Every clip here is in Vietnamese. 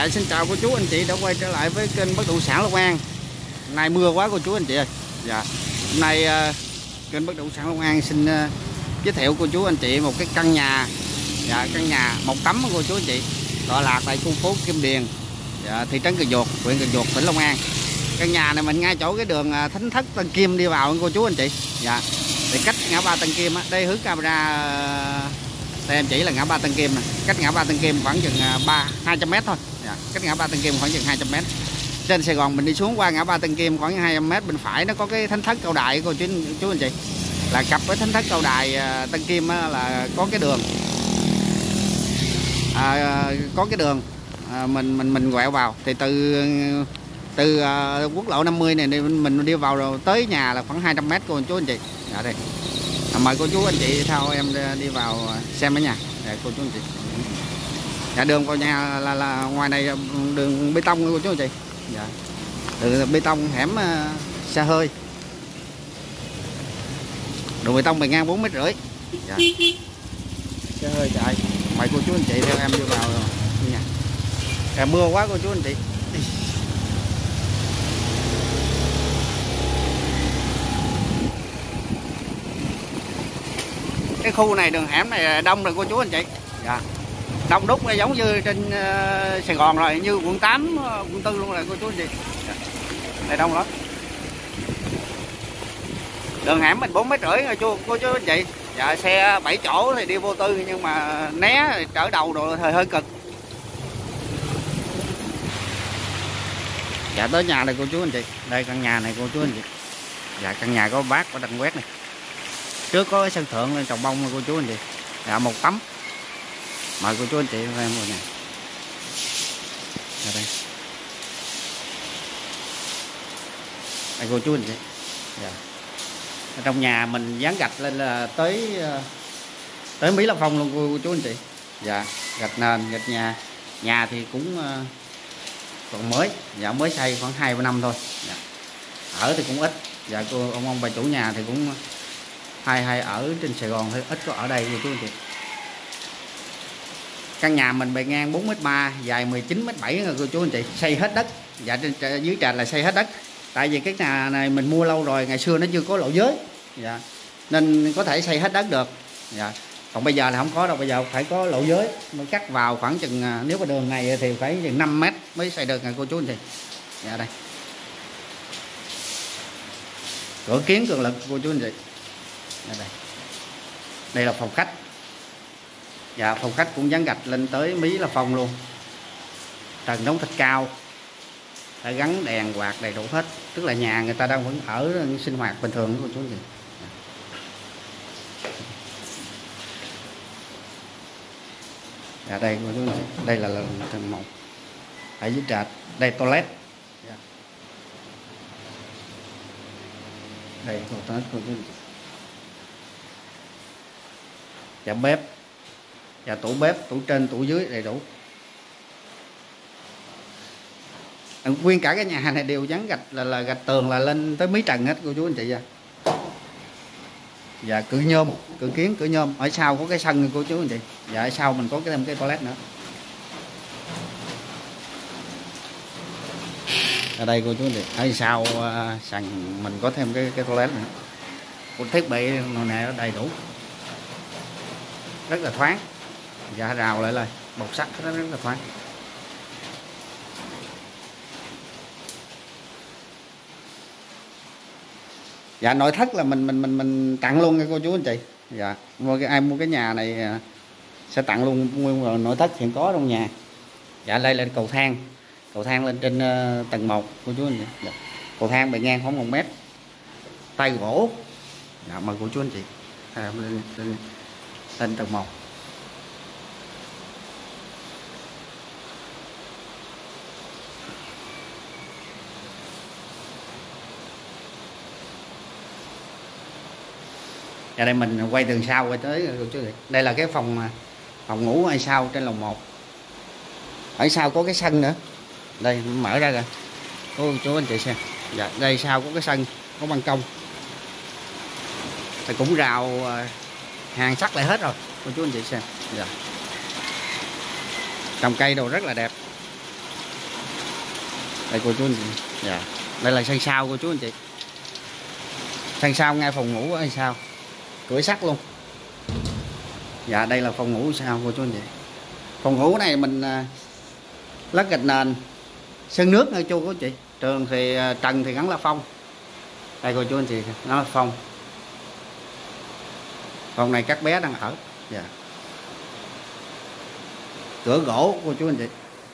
xin chào cô chú anh chị đã quay trở lại với kênh bất động sản Long An. Hôm nay mưa quá cô chú anh chị ơi. Dạ. Hôm nay kênh bất động sản Long An xin giới thiệu cô chú anh chị một cái căn nhà. Dạ, căn nhà một tấm cô chú anh chị. Tọa lạc tại khu phố Kim Điền, dạ, thị trấn Cần Duộc, huyện Cần Duộc, tỉnh Long An. Căn nhà này mình ngay chỗ cái đường Thánh Thất Tân Kim đi vào cô chú anh chị. Dạ. Thì cách ngã ba Tân Kim á, đây hướng camera đây em chỉ là ngã ba Tân Kim này. Cách ngã ba Tân Kim khoảng chừng 200m thôi. Dạ, cách ngã ba Tân Kim khoảng chừng 200m. Trên Sài Gòn mình đi xuống qua ngã ba Tân Kim khoảng 200m, bên phải nó có cái Thánh Thất Cao Đài cô chú anh chị. Là cặp với Thánh Thất Cao Đài Tân Kim á, là có cái đường có cái đường mình quẹo vào thì từ quốc lộ 50 này mình đi vào rồi tới nhà là khoảng 200m cô chú anh chị. Dạ đây. Mời cô chú anh chị theo em đi vào xem ở nhà. Dạ, cô chú anh chị. Dạ, đường vào nhà là ngoài này đường bê tông cô chú anh chị. Dạ. Đường bê tông hẻm xe hơi. Đường bê tông bề ngang 4,5 m. Dạ. Xe hơi chạy. Mời cô chú anh chị theo em đi vào nhà. Dạ, mưa quá cô chú anh chị. Cái khu này đường hẻm này đông rồi cô chú anh chị. Dạ. Đông đúc giống như trên Sài Gòn rồi, như quận 8, quận 4 luôn rồi cô chú anh chị. Dạ. Đây đông lắm. Đường hẻm mình 4,5 m rồi cô chú anh chị. Dạ, xe 7 chỗ thì đi vô tư nhưng mà né trở đầu rồi thời hơi cực. Dạ, tới nhà này cô chú anh chị. Đây căn nhà này cô chú anh chị. Dạ, căn nhà có bát có đăng quét này. Trước có cái sân thượng lên trồng bông cô chú anh chị. Dạ, một tấm. Mời cô chú anh chị em vào nhà. Dạ, đây. Đây cô chú anh chị. Dạ. Ở trong nhà mình dán gạch lên là tới Mỹ Long Phong luôn cô chú anh chị. Dạ, gạch nền, gạch nhà. Nhà thì cũng còn mới. Dạ, mới xây khoảng 2 năm thôi. Dạ. Ở thì cũng ít. Dạ, ông bà chủ nhà thì cũng hay ở trên Sài Gòn thì ít có ở đây cô chú anh chị. Căn nhà mình bề ngang 4,3 m, dài 19,7 m rồi cô chú anh chị. Xây hết đất. Dạ, trên dưới trệt là xây hết đất. Tại vì cái nhà này mình mua lâu rồi, ngày xưa nó chưa có lộ giới. Dạ. Nên có thể xây hết đất được. Dạ. Còn bây giờ là không có đâu, bây giờ phải có lộ giới mới cắt vào khoảng chừng, nếu mà đường này thì phải chừng 5 m mới xây được cô chú anh chị. Dạ, đây. Cửa kiến cường lực cô chú anh chị. Đây. Đây là phòng khách. Dạ, phòng khách cũng dán gạch lên tới Mỹ Long Phong luôn. Trần đóng thạch cao. Đã gắn đèn quạt đầy đủ hết. Tức là nhà người ta đang vẫn ở sinh hoạt bình thường của chú chị. Dạ, đây cô chú. Đây là tầng 1. Ở dưới trệt. Đây toilet. Dạ. Đây toilet cô chú. Dạ, bếp. Dạ, tủ bếp, tủ trên, tủ dưới đầy đủ. Nguyên cả cái nhà này đều dán gạch là gạch tường là lên tới mí trần hết cô chú anh chị. Dạ, cửa nhôm, cửa kiến, cửa nhôm. Ở sau có cái sân cô chú anh chị. Dạ, ở sau mình có thêm cái toilet nữa. Ở đây cô chú anh chị. Ở sau sàn mình có thêm cái toilet nữa. Thiết bị này nó đầy đủ. Rất là thoáng. Dạ, rào lại bọc sắt nó rất là thoáng. Dạ, nội thất là mình tặng luôn nha cô chú anh chị. Dạ, ai mua cái nhà này sẽ tặng luôn nguyên nội thất hiện có trong nhà. Dạ, đây là cầu thang lên trên tầng 1 cô chú anh chị. Dạ. Cầu thang bề ngang khoảng 1 m, tay gỗ. Dạ, mời cô chú anh chị lên tầng 1. Và đây mình quay từ sau quay tới cô chú. Đây là cái phòng ngủ ở sau trên lầu 1. Ở sau có cái sân nữa. Đây mở ra rồi. Cô chú anh chị xem. Dạ, đây sau có cái sân, có ban công. Thì cũng rào hàng sắt lại hết rồi. Cô chú anh chị xem. Dạ. Trồng cây đồ rất là đẹp. Đây cô chú anh chị. Dạ. Đây là sân sau cô chú anh chị. Sân sau ngay phòng ngủ ở sau. Cửa sắt luôn. Dạ đây là phòng ngủ sau cô chú anh chị. Phòng ngủ này mình lát gạch nền, sơn nước nữa chú cô chị. Trần thì gắn là phong. Đây cô chú anh chị, nó là phong. Phòng này các bé đang ở. Dạ. Cửa gỗ cô chú anh chị.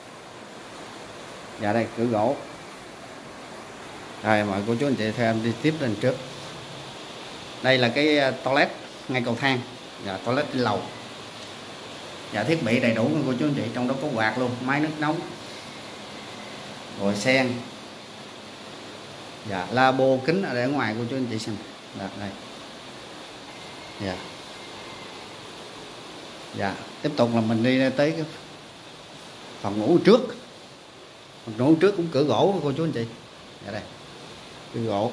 Dạ đây cửa gỗ. Rồi mời cô chú anh chị theo em đi tiếp lên trước. Đây là cái toilet ngay cầu thang. Dạ toilet trên lầu. Dạ thiết bị đầy đủ cô chú anh chị, trong đó có quạt luôn, máy nước nóng, rồi sen. Dạ lavabo kính ở để ngoài cô chú anh chị xem. Dạ đây. Dạ. Dạ tiếp tục là mình đi tới cái phòng ngủ trước. Phòng ngủ trước cũng cửa gỗ cô chú anh chị. Dạ đây cửa gỗ.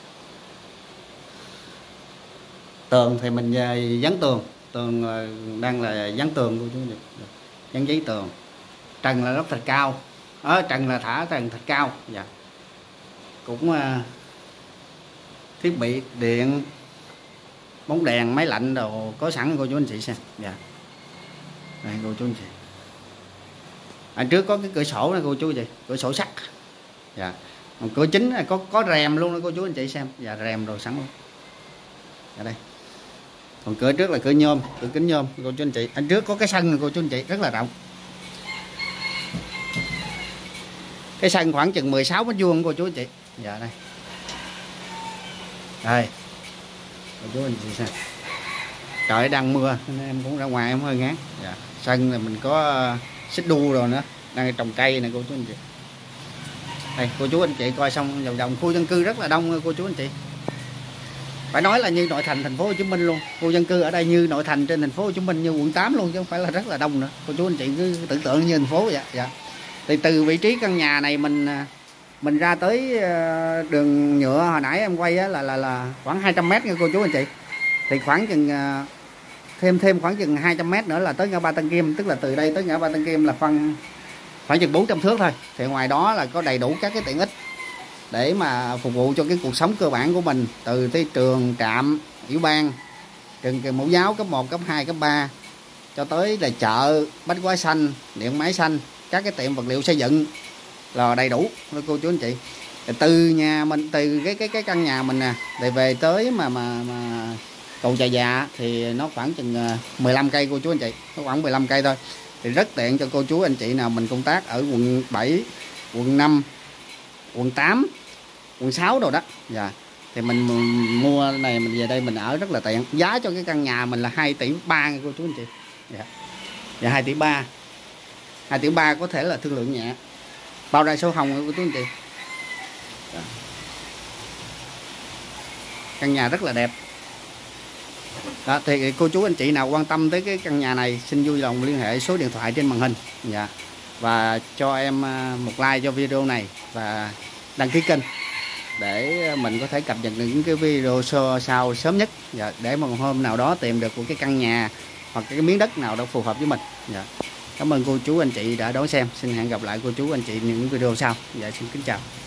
Tường thì mình dán tường. Tường đang là dán tường cô chú anh chị. Dán giấy tường. Trần là rất thạch cao. Trần là thả trần thạch cao. Dạ. Cũng thiết bị điện, bóng đèn, máy lạnh đồ có sẵn cô chú anh chị xem. Dạ. Đây cô chú anh chị. Ở trước có cái cửa sổ này cô chú anh chị, cửa sổ sắt. Dạ. Còn cửa chính này có rèm luôn đó cô chú anh chị xem. Dạ rèm rồi sẵn luôn. Ở đây. Còn cửa trước là cửa nhôm, cửa kính nhôm cô chú anh chị. Ở trước có cái sân này cô chú anh chị, rất là rộng. Cái sân khoảng chừng 16 mét vuông cô chú anh chị. Dạ đây. Đây. Cô chú anh chị xem. Trời đang mưa nên em cũng ra ngoài em hơi ngán. Dạ. Sân này mình có xích đu rồi nữa, đang trồng cây này cô chú anh chị. Đây cô chú anh chị coi xong vòng vòng khu dân cư rất là đông cô chú anh chị. Phải nói là như nội thành thành phố Hồ Chí Minh luôn. Khu dân cư ở đây như nội thành trên thành phố Hồ Chí Minh, như quận 8 luôn, chứ không phải là rất là đông nữa. Cô chú anh chị cứ tưởng tượng như thành phố vậy. Dạ. Thì từ vị trí căn nhà này mình ra tới đường nhựa hồi nãy em quay á, là khoảng 200 m nha cô chú anh chị. Thì khoảng chừng thêm khoảng chừng 200 m nữa là tới ngã ba Tân Kim, tức là từ đây tới ngã ba Tân Kim là khoảng chừng 400 thước thôi. Thì ngoài đó là có đầy đủ các cái tiện ích để mà phục vụ cho cái cuộc sống cơ bản của mình, từ tới trường, trạm, ủy ban, trường mẫu giáo cấp 1, cấp 2, cấp 3 cho tới là chợ, bách hóa xanh, điện máy xanh, các cái tiệm vật liệu xây dựng là đầy đủ với cô chú anh chị. Từ nhà mình, từ cái căn nhà mình nè, để về tới mà cầu Trà Dạ thì nó khoảng chừng 15 cây cô chú anh chị, nó khoảng 15 cây thôi. Thì rất tiện cho cô chú anh chị nào mình công tác ở quận 7, quận 5, quận 8, quận 6 đồ đó. Dạ. Thì mình mua này mình về đây mình ở rất là tiện. Giá cho cái căn nhà mình là 2,3 tỷ cô chú anh chị. Dạ. Dạ 2,3 tỷ. 2,3 tỷ có thể là thương lượng nhẹ. Bao ra số hồng cô chú anh chị. Dạ. Căn nhà rất là đẹp. Đó, thì cô chú anh chị nào quan tâm tới cái căn nhà này xin vui lòng liên hệ số điện thoại trên màn hình. Dạ. Và cho em một like cho video này và đăng ký kênh để mình có thể cập nhật những cái video sau sớm nhất. Dạ. Để một hôm nào đó tìm được một cái căn nhà hoặc cái miếng đất nào đó phù hợp với mình. Dạ. Cảm ơn cô chú anh chị đã đón xem. Xin hẹn gặp lại cô chú anh chị những video sau. Dạ xin kính chào.